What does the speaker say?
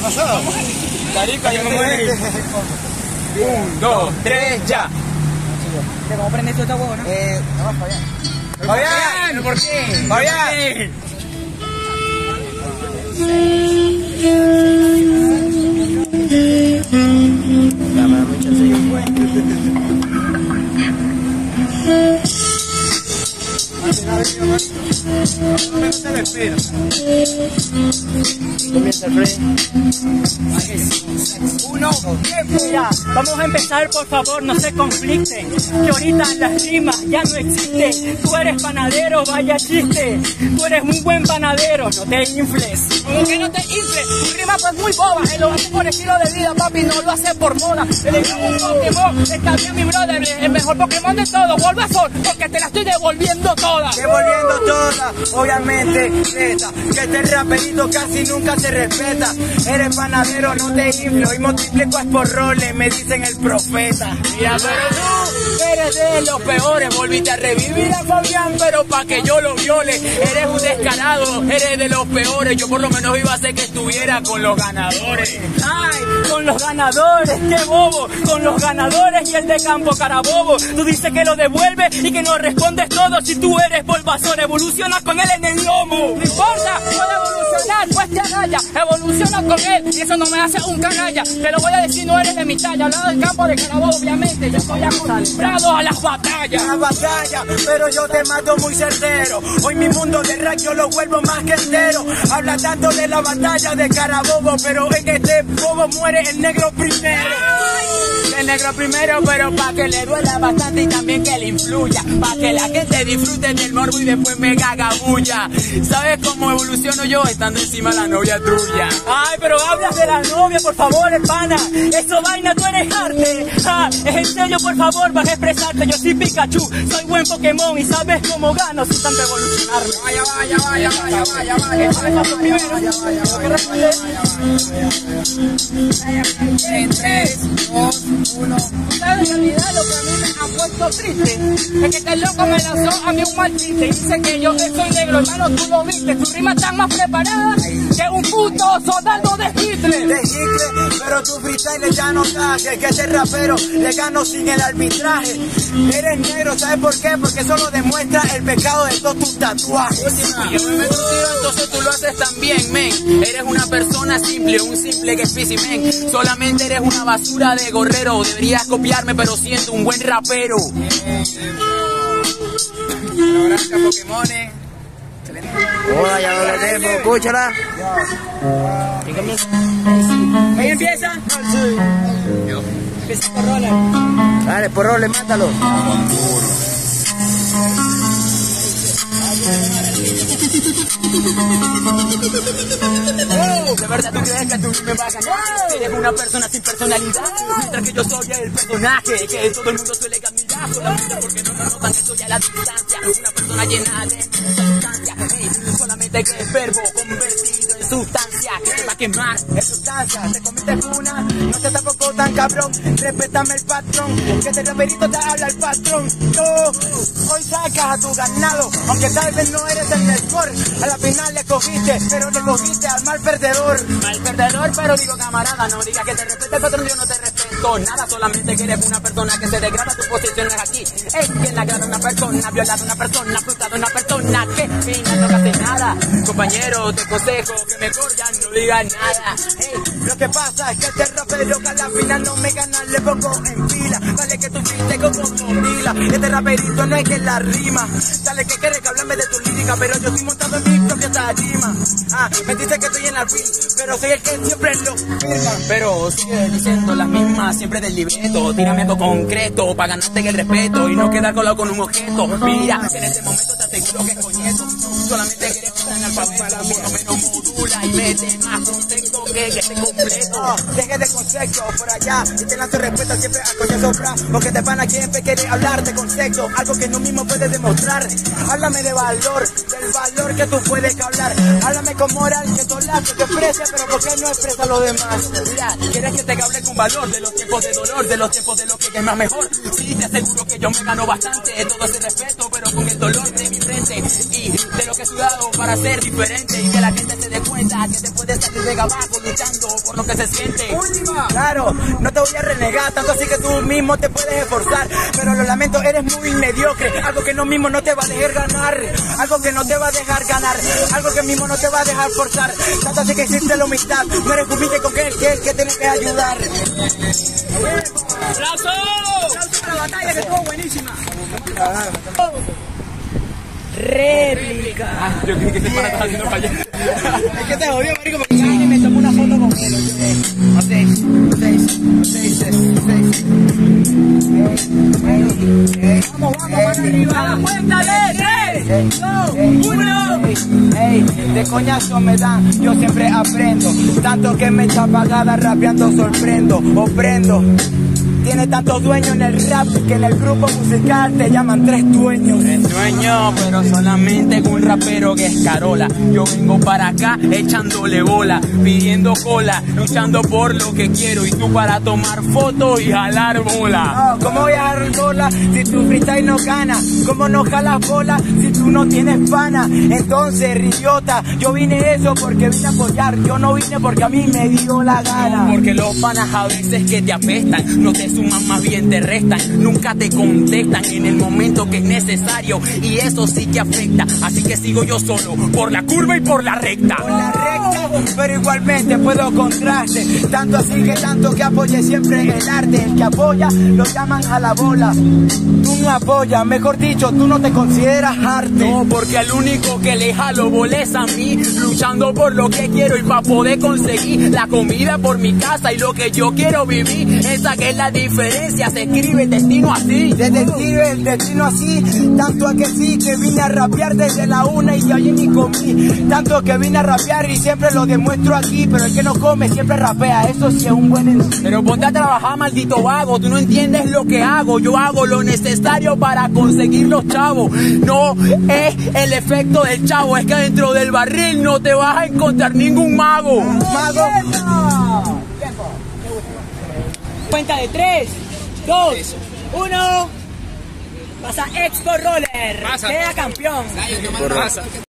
pasó? Carica, yo me muero. 1, 2, 3, ya. ¿Cómo prendes tú esta huevona? Vamos para allá. Fabián, ¿por qué? Fabián. Dame mucha señal, pues. No se le espera. Comienza el frame. 1, mira, vamos a empezar, por favor, no se conflicten, que ahorita las rimas ya no existen. Tú eres panadero, vaya chiste, tú eres un buen panadero, no te infles. Como que no te infles, tu rima pues muy boba, él lo hace por estilo de vida, papi, no lo hace por moda. Le digo un Pokémon, está bien mi brother, el mejor Pokémon de todos, Bulbasaur, porque te la estoy devolviendo toda. Devolviendo toda, obviamente, neta, que este raperito casi nunca se respeta. Eres panadero, no te inflo, y multiplico es por roles, me dicen el profeta. Mira, pero tú eres de los peores, volviste a revivir a Fabián, pero pa' que yo lo viole. Eres un descarado, eres de los peores, yo por lo menos iba a hacer que estuviera con los ganadores. Ay, con los ganadores, qué bobo, con los ganadores y el de campo carabobo. Tú dices que lo devuelves y que no respondes todo. Si tú eres Bulbasaur, evolucionas con él en el lomo. No importa, puede evolucionar, pues te agalla, evoluciona con él y eso no me hace un canalla. Te lo voy a decir, no eres de mi talla, al lado del campo de Carabobo, obviamente, yo estoy acostumbrado a las batallas. Una batalla, pero yo te mato muy certero. Hoy mi mundo de rap yo lo vuelvo más que entero. Habla tanto de la batalla de Carabobo, pero en este bobo muere el negro primero. El negro primero, pero pa' que le duela bastante y también que le influya, pa' que la gente disfrute del morbo y después me cagabulla. ¿Sabes cómo evoluciono yo estando encima de la novia tuya? Ay, pero hablas de la novia, por favor, pana. Eso vaina, tú eres arte. Ah, es en serio, por favor, vas a expresarte. Yo soy Pikachu, soy buen Pokémon y sabes cómo gano sin tanto evolucionarme. Vaya. Eso le pasó primero. En 3, 2, 1. ¿Sabes en realidad lo que a mí me ha puesto triste? Es que este loco me lanzó a mí un mal chiste. Dice que yo soy negro, hermano, tú lo viste. Tu rima está más preparada que un puto soldado de Hitler. De Hitler, pero tu freestyle ya no traje. Que ese rapero le gano sin el arbitraje. Eres negro, ¿sabes por qué? Porque solo demuestra el pecado de todos tus tatuajes. Y yo me meto un tiro, entonces tú lo haces también, men. Eres una persona simple, un simple que es men. Solamente eres una basura de gorrero. Deberías copiarme, pero siendo un buen rapero. Bueno, gracias, Pokémones. Hola, ya no le tengo, escúchala. ¿Y comienza? Ahí empieza. Empieza por roller. Dale, por roles, mátalo. De verdad tú crees que tú me vas a ganar. Eres una persona sin personalidad, mientras que yo soy el personaje que todo el mundo suele caminar. Solamente porque no me notan, estoy a la distancia. Una persona llena de sustancia, solamente que es verbo convertido en sustancia que te va a quemar. Es sustancia, te comiste una, no seas tampoco tan cabrón. Respétame el patrón, que este raperito te habla el patrón. Tú hoy sacas a tu ganado, aunque tal vez no eres el mejor. A la final le cogiste, pero le cogiste al mal perdedor. Mal perdedor, pero digo camarada, no digas que te respete el patrón, yo no te respeto nada. Solamente que eres una persona que se degrada, tu posición no es aquí. Es quien la agrada a una persona, violada a una persona, frustrada a una persona que fina no hace nada. Compañero, te aconsejo que mejor ya no digas nada. Lo que pasa es que este rapero que a la final no me gana, le pongo en fila. Dale que tú fuiste como Gorila. Este raperito no es que la rima. Dale que quieres que hablame de tu lírica, pero yo estoy montado en mi propia tarima. Me dice que estoy en la film, pero soy el que siempre lo firma. Pero sigue diciendo las mismas, siempre del libreto. Tírame algo concreto, pa' ganarte el respeto y no quedar colado con un objeto. Mira, en este momento te aseguro que es coñeto. Solamente quieres estar en alfabeto, por lo menos modula y mete más contexto que esté completo. Deje de concepto por allá y te lanzo respeto siempre a coño sobra. Porque te van a siempre quiere hablar de concepto, algo que no mismo puedes demostrar. Háblame de valor, del valor que tú puedes hablar. Háblame con moral, que tu lazo te expresa, pero ¿por qué no expresa lo demás? Mira, quieres que te hable con valor de los tiempos de dolor, de los tiempos de lo que es más mejor. Sí, te aseguro que yo me gano bastante, todo ese respeto, pero con el dolor de mi frente y de lo que he sudado para ser diferente y que la gente se dé cuenta que te puedes salir de abajo. luchando por lo que se siente. Claro, no te voy a renegar, tanto así que tú mismo te puedes esforzar, pero lo lamento, eres muy mediocre, algo que no mismo no te va a dejar ganar, algo que no te va a dejar ganar, algo que mismo no te va a dejar forzar, tanto así que existe la humildad, no eres humilde con que tienes que ayudar. ¡Aplauso! ¡Aplauso para la batalla que estuvo buenísima! Réplica. Yo creí que este pana estaba haciendo falla. Es que te jodió, marico, porque y me tomó una foto con él. Vamos, mano arriba. A la cuenta de 3, 2, 1. De coñazo me dan, yo siempre aprendo, tanto que me echa apagada rapeando sorprendo, oprendo. Tiene tantos dueños en el rap que en el grupo musical te llaman 3 dueños. 3 dueños, pero solamente con un rapero que es Carola. Yo vengo para acá echándole bola, pidiendo cola, luchando por lo que quiero. Y tú para tomar fotos y jalar bola. No, ¿cómo voy a jalar bola si tu freestyle no gana? ¿Cómo no jalas bola si tú no tienes pana? Entonces, idiota, yo vine eso porque vine a apoyar. Yo no vine porque a mí me dio la gana. No, porque los panas a veces que te apestan, no te suman, más bien te restan. Nunca te contestan en el momento que es necesario, y eso sí que afecta. Así que sigo yo solo, por la curva y por la recta. Por la recta, pero igualmente puedo contraste. Tanto así que tanto que apoye siempre el arte. El que apoya lo llaman a la bola. Tú no apoyas, mejor dicho, tú no te consideras arte. No, porque al único que le jalo bola es a mí, luchando por lo que quiero y para poder conseguir la comida por mi casa y lo que yo quiero vivir. Esa que es la diferencia, se escribe el destino así. Se escribe el destino así, tanto a que sí, que vine a rapear desde la 1 y yo allí ni comí. Tanto que vine a rapear y siempre lo demuestro aquí, pero el que no come siempre rapea, eso sí es un buen MC. Pero ponte a trabajar, maldito vago, tú no entiendes lo que hago. Yo hago lo necesario para conseguir los chavos. No es el efecto del chavo, es que dentro del barril no te vas a encontrar ningún mago. Mago. Cuenta de 3, 2, 1. Pasa Expo Roller. Pasa. Queda campeón. Pasa.